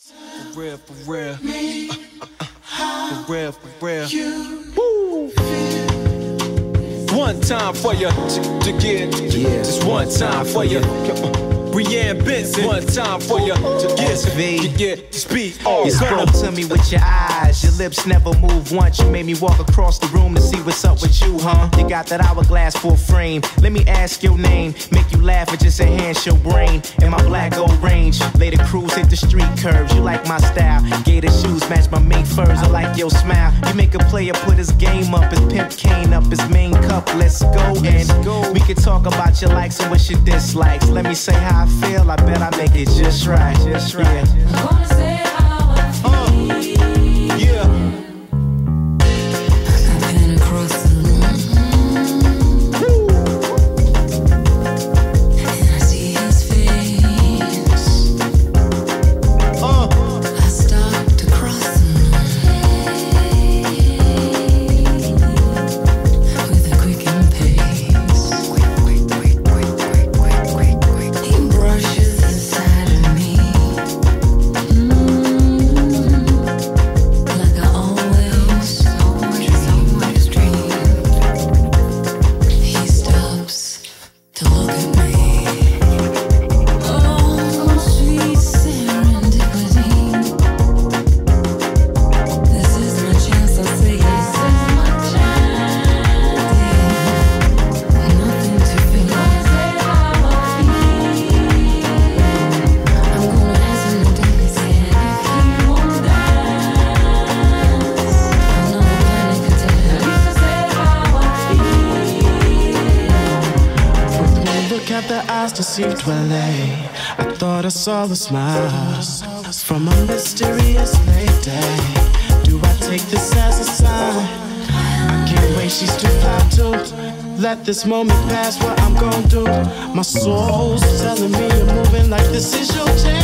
For real, for real. For real, for real. Woo. One time for you to get, just one time for you. Brianne Benson, one time for you to get to speak. You spoke to me with your eyes, your lips never move once. You made me walk across the room to see what's up with you, huh? You got that hourglass for a frame. Let me ask your name, make you laugh or just enhance your brain. In my black gold range, lay the cruise, hit the street curves. You like my style, gator shoes match my mink furs. I like your smile. You make a player put his game up, his pimp cane up, his main cup. Let's go and we can talk about your likes and what your dislikes. Let me say how I feel, I bet I make it just right, just right. I'm gonna say how I feel. Yeah. I've been across the room, and I see his face. I start to cross the room with a quickened pace. He brushes the side of me, like I always dream. He stops to look at me. Oh, sweet serendipity. This is my chance, I say this is my chance. Nothing to feel. I'm gonna ask him to dance, and if he won't dance, another panic attack. Look at the eyes to see dwelling. I thought I saw a smile from a mysterious lady. Do I take this as a sign? I can't wait, she's too fly to let this moment pass. What I'm gonna do? My soul's telling me you're moving like this is your chance.